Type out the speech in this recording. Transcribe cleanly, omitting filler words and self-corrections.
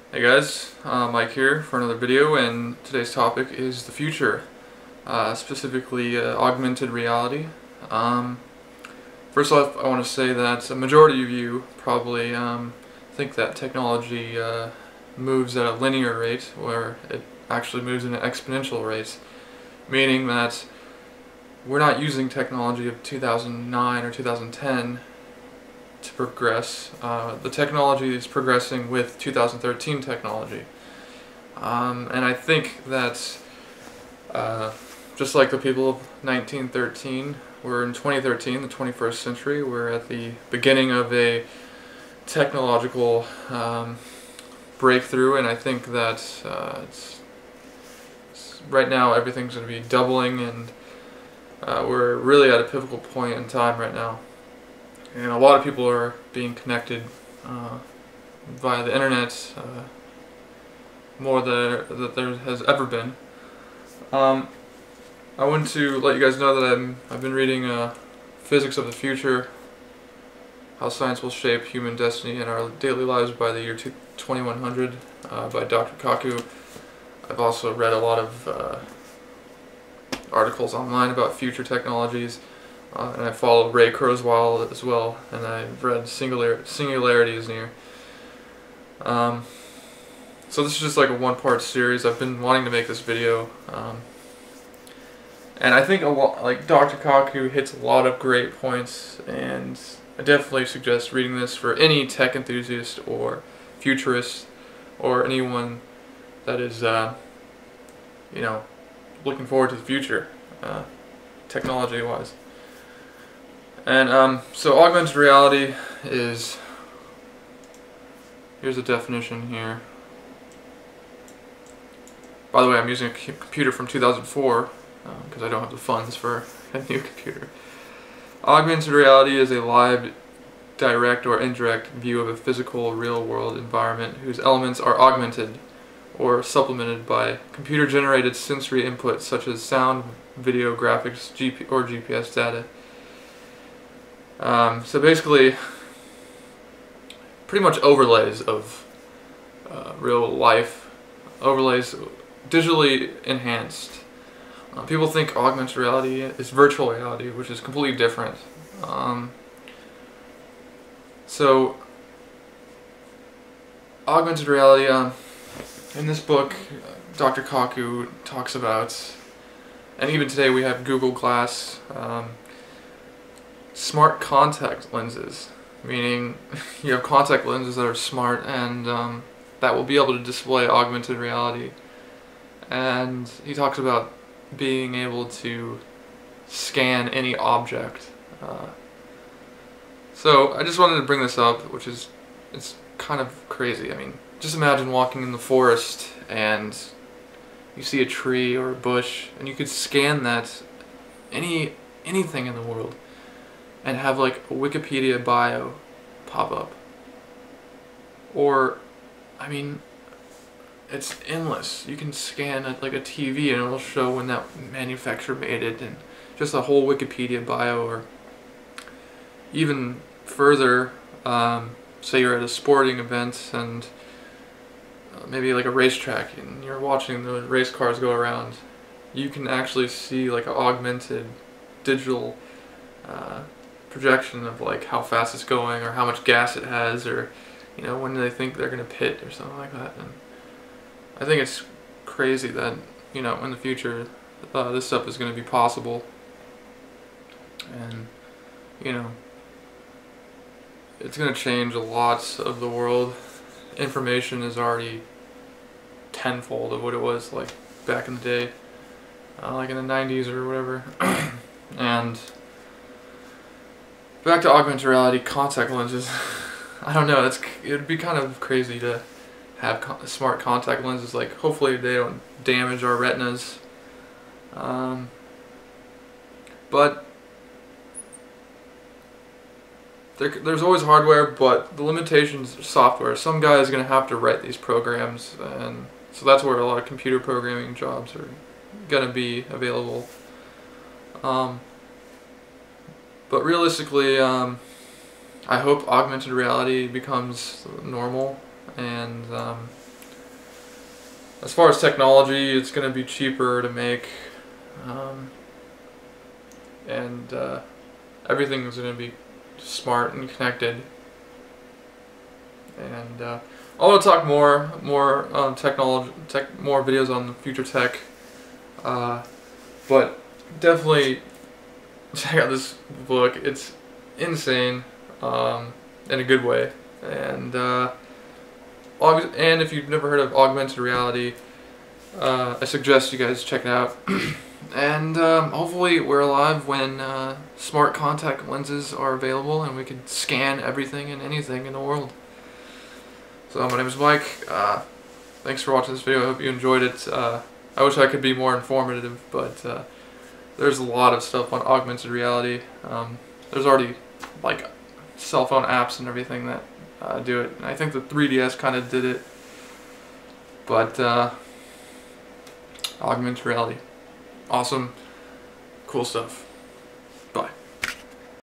Hey guys, Mike here for another video, and today's topic is the future, specifically augmented reality. First off, I want to say that a majority of you probably think that technology moves at a linear rate, where it actually moves at an exponential rate, meaning that we're not using technology of 2009 or 2010 to progress. The technology is progressing with 2013 technology. And I think that just like the people of 1913, we're in 2013, the 21st century. We're at the beginning of a technological breakthrough, and I think that right now everything's going to be doubling, and we're really at a pivotal point in time right now. And a lot of people are being connected via the internet more than there has ever been. I want to let you guys know that I've been reading Physics of the Future, How Science Will Shape Human Destiny and Our Daily Lives by the Year 2100 by Dr.Kaku. I've also read a lot of articles online about future technologies. And I follow Ray Kurzweil as well, and I've read Singularity is Near. So this is just like a one-part series. I've been wanting to make this video, and I think like Dr. Kaku hits a lot of great points, and I definitely suggest reading this for any tech enthusiast or futurist or anyone that is, you know, looking forward to the future, technology-wise. And so augmented reality is, here's a definition here. By the way, I'm using a computer from 2004 because I don't have the funds for a new computer. Augmented reality is a live, direct or indirect view of a physical, real-world environment whose elements are augmented or supplemented by computer-generated sensory inputs such as sound, video, graphics, or GPS data. So basically, pretty much overlays of real life, overlays digitally enhanced. People think augmented reality is virtual reality, which is completely different. So augmented reality, in this book, Dr. Kaku talks about, and even today we have Google Glass, smart contact lenses, meaning you have contact lenses that are smart and that will be able to display augmented reality. And he talks about being able to scan any object. So I just wanted to bring this up, which is, it's kind of crazy. I mean, just imagine walking in the forest and you see a tree or a bush and you could scan that, anything in the world, and have like a Wikipedia bio pop up. Or, I mean, it's endless. You can scan like a TV and it'll show when that manufacturer made it, and just a whole Wikipedia bio. Or even further, say you're at a sporting event and maybe like a racetrack and you're watching the race cars go around, you can actually see like an augmented digital projection of like how fast it's going or how much gas it has, or you know, when they think they're gonna pit or something like that. And I think it's crazy that, you know, in the future this stuff is gonna be possible, and you know, it's gonna change a lot of the world. Information is already tenfold of what it was like back in the day, like in the 90s or whatever. And back to augmented reality, contact lenses. I don't know, it'd be kind of crazy to have smart contact lenses. Like, hopefully they don't damage our retinas. But there's always hardware, but the limitations are software. Some guy is going to have to write these programs, and so that's where a lot of computer programming jobs are going to be available. But realistically, I hope augmented reality becomes normal, and As far as technology, it's going to be cheaper to make, and everything is going to be smart and connected. And I want to talk more technology, more videos on the future tech. But definitely check out this book. It's insane, in a good way. And if you've never heard of augmented reality, I suggest you guys check it out. And hopefully we're alive when smart contact lenses are available and we can scan everything and anything in the world. So my name is Mike. Thanks for watching this video. I hope you enjoyed it. I wish I could be more informative, but there's a lot of stuff on augmented reality. There's already like cell phone apps and everything that do it. And I think the 3DS kind of did it, but augmented reality, awesome, cool stuff.